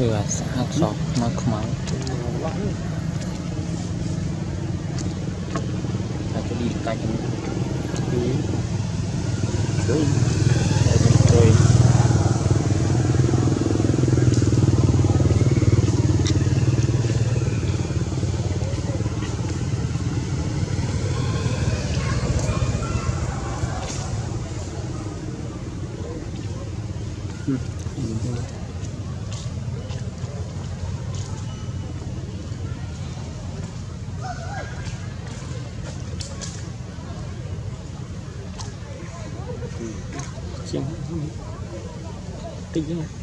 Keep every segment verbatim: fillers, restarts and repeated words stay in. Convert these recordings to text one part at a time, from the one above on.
là sát sọt nó không máu là cái đi cạnh đi rồi rồi xem kinh nhá.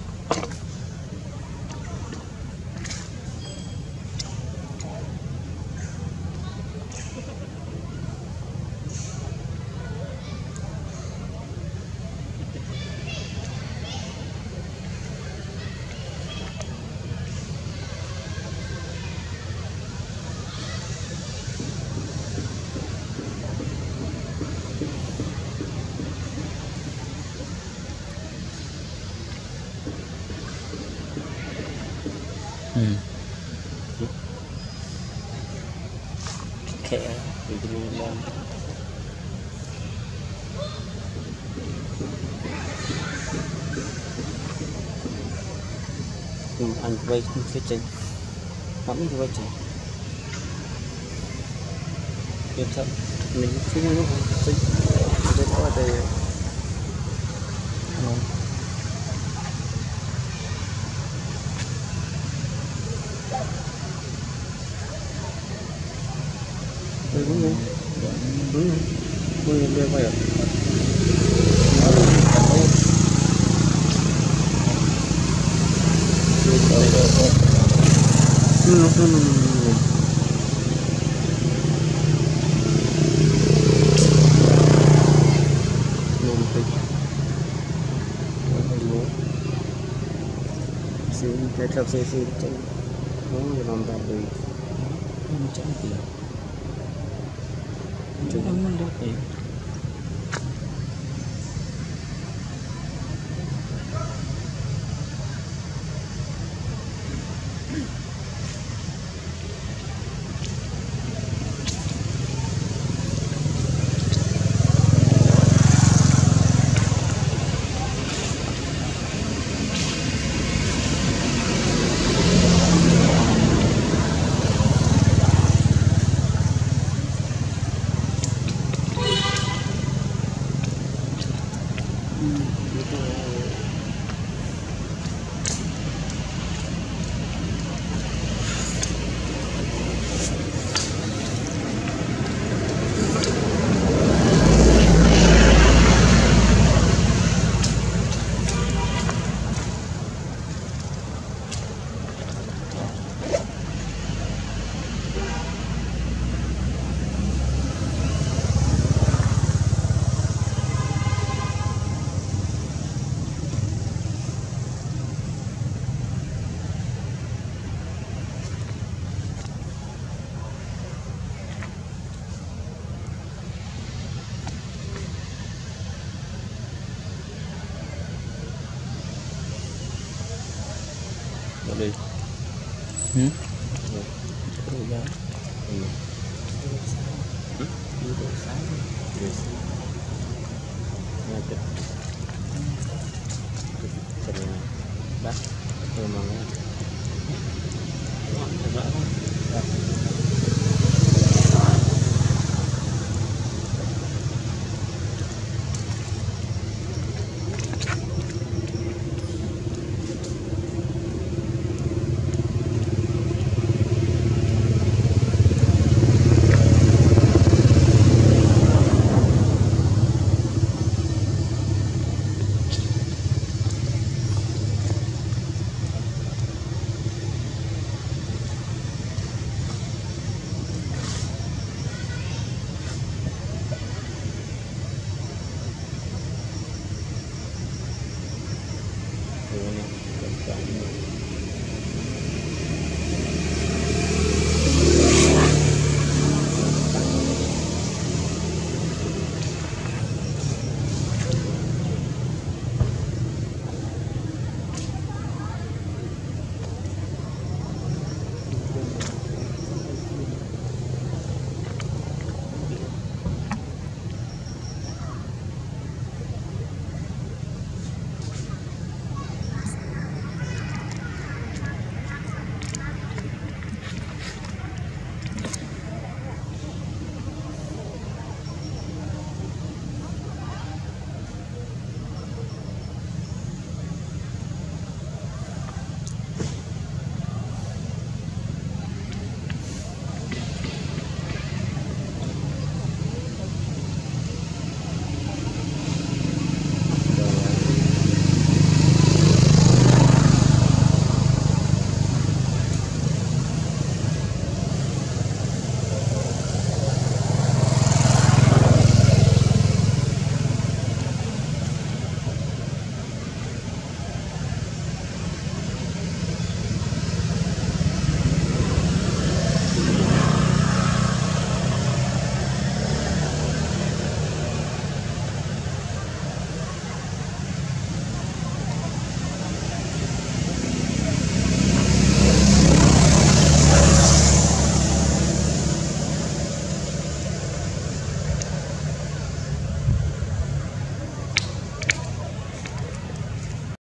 Ừ. Khẽ thì đi lên anh quay phía trên bấm quay trên tiếp theo mình phía nó xích đây có đây đúng không? Đúng không? Tôi đưa quay à? No, no, no, no, no. Xin cái theo xin xin chân nó làm tạm đi không chẳng tiền chúng em mang được tiền đi. Ừ. Rồi. Rồi ra. Ừ. Ừ. Đi rồi sáng. Rồi sáng. Nhà chụp. Chụp đắt. Rồi mà nghe. Thật rõ không? Dạ. Hãy subscribe cho kênh Ghiền Mì Gõ để không bỏ lỡ những video hấp dẫn.